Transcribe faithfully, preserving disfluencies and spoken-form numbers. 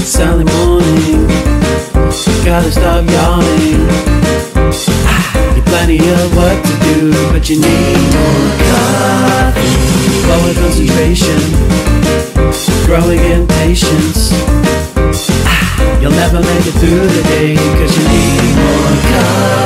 It's early morning, gotta stop yawning. ah, You've plenty of work to do, but you need more coffee. Lower concentration, growing impatience. ah, You'll never make it through the day, cause you need more coffee.